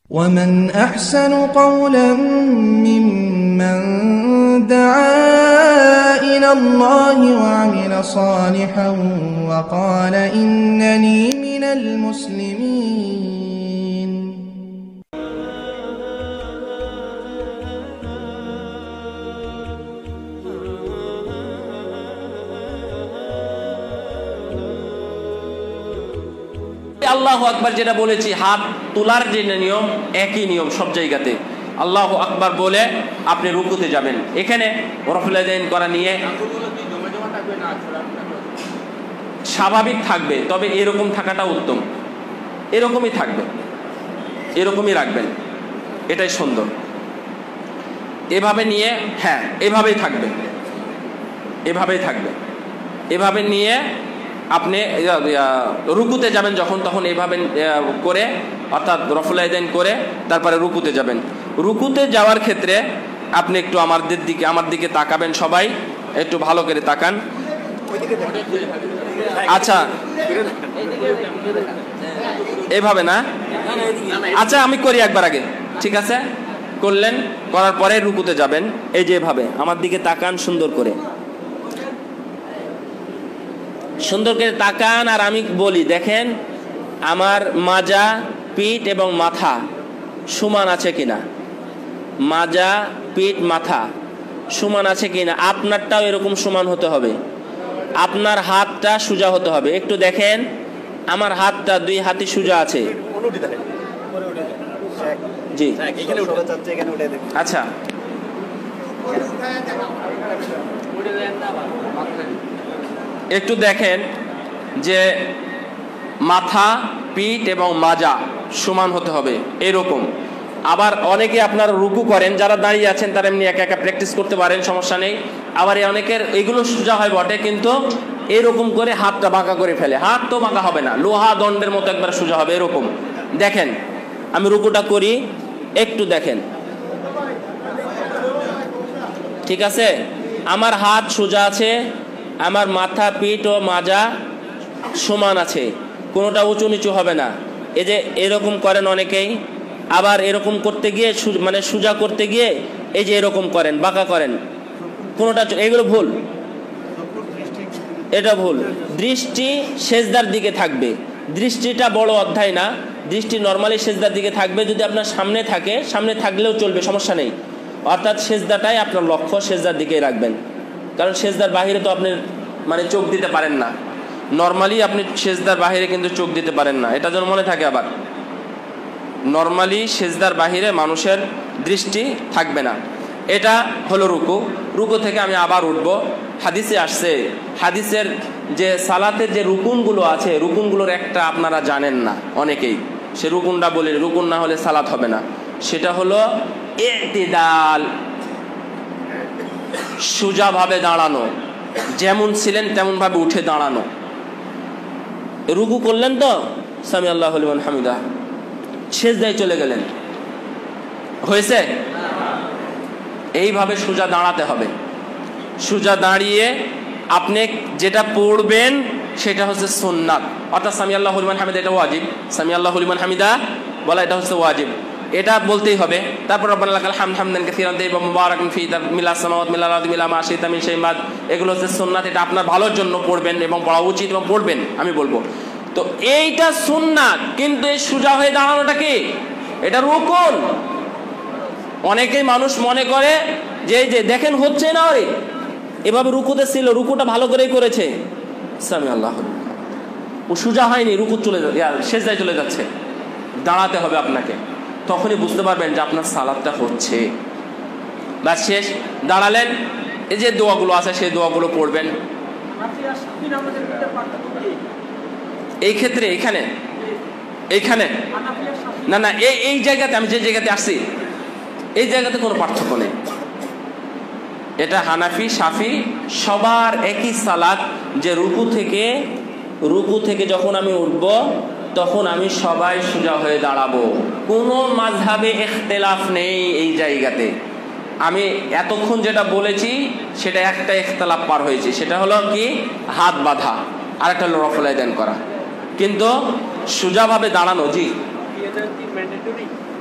ومن أحسن قولا ممن دعا إلى الله وعمل صالحا وقال إنني من المسلمين. আল্লাহু আকবার যেটা বলেছি, হাত তোলার যে নিয়ম একই নিয়ম সব জায়গাতে। আল্লাহু আকবার বলে আপনি রুকুতে যাবেন। এখানে রফুল ইয়াদাইন করা নিয়ে স্বাভাবিক থাকবে, তবে এরকম থাকাটা উত্তম। এরকমই থাকবে, এরকমই রাখবেন, এটাই সুন্দর। এভাবে নিয়ে, হ্যাঁ এভাবেই থাকবে, এভাবেই থাকবে। এভাবে নিয়ে আপনি রুকুতে যাবেন যখন, তখন এইভাবে করে, অর্থাৎ রফুল ইয়াদাইন করে তারপরে রুকুতে যাবেন। রুকুতে যাওয়ার ক্ষেত্রে আপনি একটু আমার দিকে তাকাবেন, সবাই একটু ভালো করে তাকান। আচ্ছা এইভাবে না, আচ্ছা আমি করি একবার আগে, ঠিক আছে? করলেন, করার পরে রুকুতে যাবেন। এই যে এভাবে আমার দিকে তাকান, সুন্দর করে তাকান। আর আমি বলি, দেখেন আমার মাজা, পিঠ এবং মাথা সমান আছে কিনা, মাজা, পিঠ, মাথা সমান আছে কিনা। আপনারটাও এরকম সমান হতে হবে, আপনার হাতটা সোজা হতে হবে। একটু দেখেন আমার হাতটা, দুই হাতই সোজা আছে। জি আচ্ছা, একটু দেখেন যে মাথা, পিঠ এবং মাজা সমান হতে হবে, এরকম। আবার অনেকে আপনারা রুকু করেন, যারা দাঁড়িয়ে আছেন তারা এমনি একা একা প্র্যাকটিস করতে পারেন, সমস্যা নেই। আবার অনেকের এগুলো সোজা হয় বটে, কিন্তু এরকম করে হাতটা বাঁকা করে ফেলে। হাত তো বাঁকা হবে না, লোহা দণ্ডের মতো একবার সোজা হবে, এরকম। দেখেন আমি রুকুটা করি, একটু দেখেন, ঠিক আছে? আমার হাত সোজা আছে, আমার মাথা, পিঠ ও মাজা সমান আছে, কোনোটা উঁচু নিচু হবে না। এই যে এরকম করেন অনেকেই, আবার এরকম করতে গিয়ে মানে সোজা করতে গিয়ে এই যে এরকম করেন, বাঁকা করেন, কোনোটা, এগুলো ভুল, এটা ভুল। দৃষ্টি সেজদার দিকে থাকবে, দৃষ্টিটা বড় অধ্যায় না, দৃষ্টি নর্মালি সেজদার দিকে থাকবে। যদি আপনার সামনে থাকে, সামনে থাকলেও চলবে, সমস্যা নেই। অর্থাৎ সেজদাটাই আপনার লক্ষ্য, সেজদার দিকেই রাখবেন। কারণ সেজদার বাহিরে তো আপনি মানে চোখ দিতে পারেন না, নর্মালি আপনি সেজদার বাহিরে কিন্তু চোখ দিতে পারেন না, এটা যেন মনে থাকে। আবার নর্মালি সেজদার বাহিরে মানুষের দৃষ্টি থাকবে না। এটা হলো রুকু। রুকু থেকে আমি আবার উঠব। হাদিসে আসছে, হাদিসের যে সালাতের যে রুকুনগুলো আছে, রুকুনগুলোর একটা আপনারা জানেন না অনেকেই, সে রুকুনটা বলি, রুকুন না হলে সালাত হবে না। সেটা হলো ইতিদাল, সোজাভাবে দাঁড়ানো, যেমন ছিলেন তেমন ভাবে উঠে দাঁড়ানো। রুকু করলেন তো, সামি আল্লাহু লিমান হামিদা, সেজদায় চলে গেলেন, হয়েছে? এইভাবে সোজা দাঁড়াতে হবে। সোজা দাঁড়িয়ে আপনি যেটা পড়বেন সেটা হচ্ছে সুন্নাত, অর্থাৎ সামি আল্লাহু লিমান হামিদা, এটা ওয়াজিব। সামি আল্লাহু লিমান হামিদা বলা, এটা হচ্ছে ওয়াজিব, এটা বলতেই হবে। তারপর রব্বানা লাকাল হামদ হামদান কাসীরান তাইয়্যিবাম মুবারাকান ফি, মিলাস সামাওয়াতি মিলাল আরদি মিলা মা শিতা মিন শাইইন বাদ, এগুলো হচ্ছে সুন্নাত। এটা আপনার ভালোর জন্য পড়বেন এবং পড়া উচিত এবং পড়বেন, আমি বলবো। তো এইটা সুন্নাত, কিন্তু এই সোজা হয়ে দাঁড়ানোটা কি? এটা রুকুন। অনেকেই মানুষ মনে করে যে এই যে দেখেন হচ্ছে না, আরে এভাবে রুকুতে ছিল, রুকুটা ভালো করেই করেছে, সামি আল্লাহ, ও সোজা হয়নি, রুকু চলে সেজদায় চলে যাচ্ছে। দাঁড়াতে হবে আপনাকে, তখনই বুঝতে পারবেন যে আপনার সালাতটা হচ্ছে। বা শেষ দাঁড়ালেন, এই যে দোয়াগুলো আছে সেই দোয়াগুলো পড়বেন। এই ক্ষেত্রে এইখানে না না, এই জায়গাতে আমি যে জায়গাতে আসছি এই জায়গাতে কোনো পার্থক্য নেই। এটা হানাফি, শাফি সবার একই সালাত, যে রুকু থেকে যখন আমি উঠব তখন আমি সবাই সোজা হয়ে দাঁড়াবো, কোনো মাযহাবে ইখতিলাফ নেই এই জায়গাতে। আমি এতক্ষণ যেটা বলেছি সেটা একটা ইখতিলাফ পার হয়েছে, সেটা হলো কি হাত বাঁধা, আর একটা হলো রফুল ইয়াদাইন করা, কিন্তু সোজাভাবে দাঁড়ানো। জি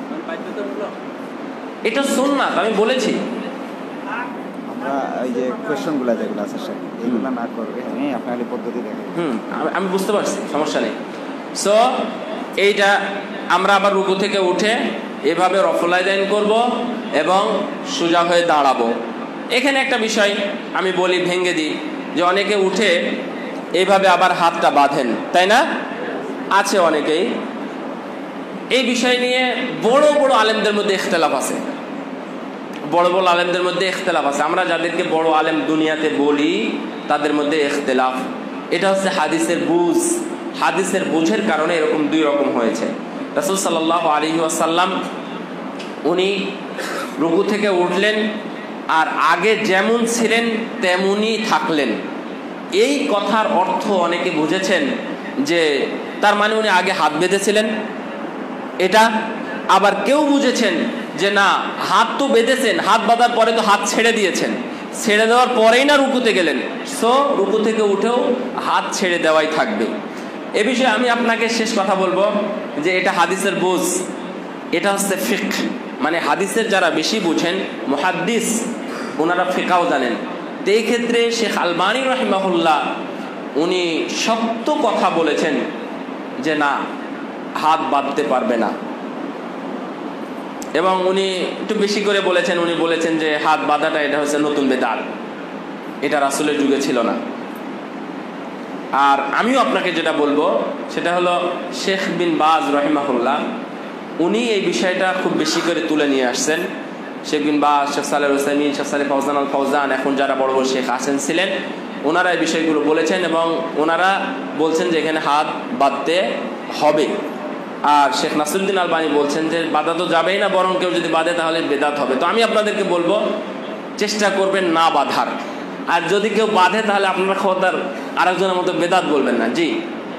এটা সুন্নাত, আমি বলেছি। আমরা এই যে কোয়েশ্চনগুলো যেগুলো আছে স্যার, এগুলো না করবে আপনার পদ্ধতি দেখেন। আমি বুঝতে পারছি, সমস্যা নেই। সো এইটা আমরা আবার রুকু থেকে উঠে এভাবে রফলাইদাইন করব এবং সোজা হয়ে দাঁড়াবো। এখানে একটা বিষয় আমি বলি, ভেঙে দিই, যে অনেকে উঠে এইভাবে আবার হাতটা বাঁধেন, তাই না? আছে অনেকেই। এই বিষয় নিয়ে বড় বড় আলেমদের মধ্যে ইখতিলাফ আছে, বড় বড় আলেমদের মধ্যে ইখতিলাফ আছে। আমরা যাদেরকে বড় আলেম দুনিয়াতে বলি তাদের মধ্যে ইখতিলাফ। এটা হচ্ছে হাদিসের বুঝ, হাদিসের বুঝের কারণে এরকম দুই রকম হয়েছে। রাসূল সাল্লাল্লাহু আলাইহি ওয়াসাল্লাম উনি রুকু থেকে উঠলেন আর আগে যেমন ছিলেন তেমনই থাকলেন। এই কথার অর্থ অনেকে বুঝেছেন যে তার মানে উনি আগে হাত বেঁধেছিলেন, এটা। আবার কেউ বুঝেছেন যে না, হাত তো বেঁধেছেন, হাত বাঁধার পরে তো হাত ছেড়ে দিয়েছেন, ছেড়ে দেওয়ার পরেই না রুকুতে গেলেন, সো রুকু থেকে উঠেও হাত ছেড়ে দেওয়াই থাকবে। এ বিষয়ে আমি আপনাকে শেষ কথা বলবো যে এটা হাদিসের বুঝ, এটা হচ্ছে ফিকহ। মানে হাদিসের যারা বেশি বুঝেন, মুহাদ্দিস, ওনারা ফিকহাও জানেন। তো এই ক্ষেত্রে শেখ আলবানী রাহিমাহুল্লাহ উনি শক্ত কথা বলেছেন যে না, হাত বাঁধতে পারবে না। এবং উনি একটু বেশি করে বলেছেন, উনি বলেছেন যে হাত বাঁধাটা এটা হচ্ছে নতুন বেদাত, এটা রাসূলের যুগে ছিল না। আর আমিও আপনাকে যেটা বলবো সেটা হলো শেখ বিন বাজ রাহিমাহুল্লাহ উনি এই বিষয়টা খুব বেশি করে তুলে নিয়ে আসছেন। Sheikh bin Baz, Sheikh Saleh Uthaymeen, Sheikh Saleh Fawzan al Fawzan, এখন যারা বড় বড় শেখ আসেন ছিলেন, ওনারা এই বিষয়গুলো বলেছেন এবং ওনারা বলছেন যে এখানে হাত বাঁধতে হবে। আর শেখ নাসিরুদ্দিন আলবানী বলছেন যে বাধা তো যাবেই না, বরং কেউ যদি বাঁধে তাহলে বেদাত হবে। তো আমি আপনাদেরকে বলবো চেষ্টা করবেন না বাঁধার, আর যদি কেউ বাঁধে তাহলে আপনারা খবরদার আরেকজনের মতো বেদাত বলবেন না। জি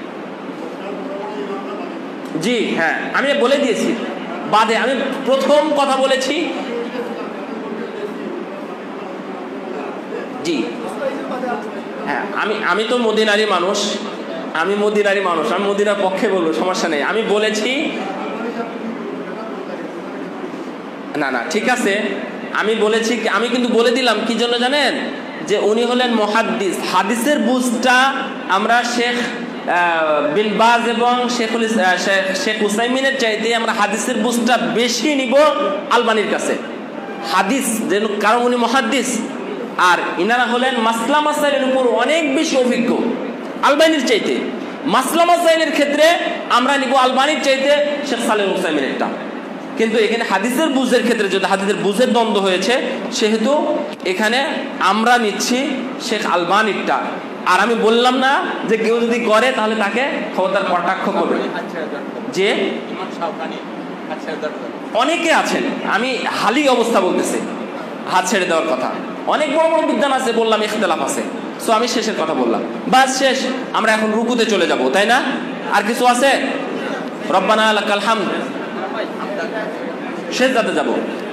জি, হ্যাঁ, আমি বলে দিয়েছি বাঁধে। আমি প্রথম কথা বলেছি, জি হ্যাঁ, আমি তো মদিনারই মানুষ, আমি মদিনার পক্ষে বলবো, সমস্যা নেই। আমি বলেছি না ঠিক আছে, আমি বলেছি, আমি কিন্তু বলে দিলাম কি জন্য জানেন, যে উনি হলেন মুহাদ্দিস। হাদিসের বুঝটা আমরা শেখ বিন বাজ এবং শেখ উসাইমিনের চাইতে আমরা হাদিসের বুঝটা বেশি নিব আলবানির কাছে। হাদিস যেন, কারণ উনি মুহাদ্দিস আর ইনারা হলেন মাসলা মাসাইলের উপর অনেক বেশি অভিজ্ঞ আলবানির চাইতে। মাসলা মাসাইলের ক্ষেত্রে আমরা নিব আলবানির চাইতে শেখ সালেহ উসাইমিনেরটা। কিন্তু এখানে হাদিসের বুঝের ক্ষেত্রে যদি হাদিসের বুঝের দ্বন্দ্ব হয়েছে, সেহেতু এখানে আমরা নিচ্ছি শেখ আলবানিরটা। আর আমি বললাম না যে কেউ যদি করে তাহলে তাকে খবরদার কটাক্ষ করবে। যে অনেকে আছেন, আমি হালি অবস্থা বলতেছি, হাত ছেড়ে দেওয়ার কথা, অনেক বড় বড় বিদ্যান আছে, বললাম ইখতিলাফ আছে। সো আমি শেষের কথা বললাম, বাস শেষ। আমরা এখন রুকুতে চলে যাব, তাই না? আর কিছু আছে? রব্বানা লাকাল হামদ, শেষ যাতে যাব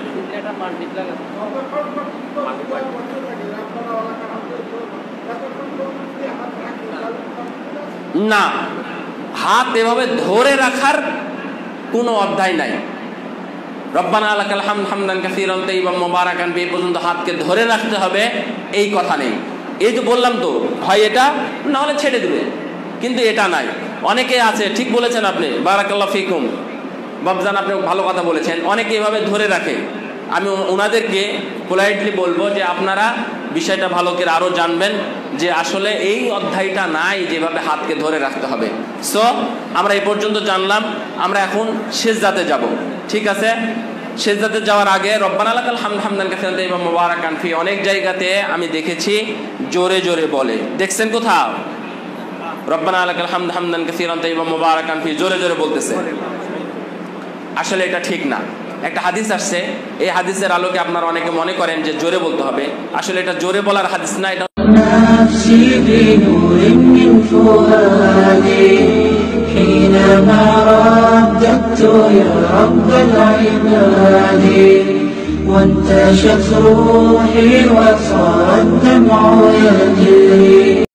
না, হাত এভাবে ধরে রাখার কোনো অধ্যায় নাই। রব্বানা লাকাল হামদ হামদান কাসীরান তাইয়িবান মুবারাকান ফীহি পর্যন্ত হাতকে ধরে রাখতে হবে এই কথা নেই। এই যে বললাম, তো হয় এটা না হলে ছেড়ে দিবে, কিন্তু এটা নাই। অনেকে আছে, ঠিক বলেছেন আপনি, বারাকাল্লাহু ফিকুম বাবজান, আপনি ভালো কথা বলেছেন, অনেকে এভাবে ধরে রাখে। আমি ওনাদেরকে পোলাইটলি বলবো যে আপনারা বিষয়টা ভালো করে আরো জানবেন যে আসলে এই অধ্যায়টা নাই যেভাবে হাতকে ধরে রাখতে হবে। সো আমরা এই পর্যন্ত জানলাম, আমরা এখন সেজদাতে যাব, ঠিক আছে? সেজদাতে যাওয়ার আগে রব্বানা লাকাল হামদ হামদান কাসীরান তাইয়িবান মুবারাকান ফি অনেক জায়গাতে আমি দেখেছি জোরে জোরে বলে। দেখছেন কোথাও রব্বানা লাকাল হামদ হামদান কাসীরান তাইয়িবান মুবারাকান ফি জোরে জোরে বলতেছে? আসলে এটা ঠিক না। একটা হাদিস আসছে, এই হাদিসের আলোকে আপনারা অনেকে মনে করেন যে জোরে বলতে হবে, আসলে এটা জোরে বলার হাদিস না। এটা حينما رددت يا رب العباد وانتشت روحي وصار الدمع يجري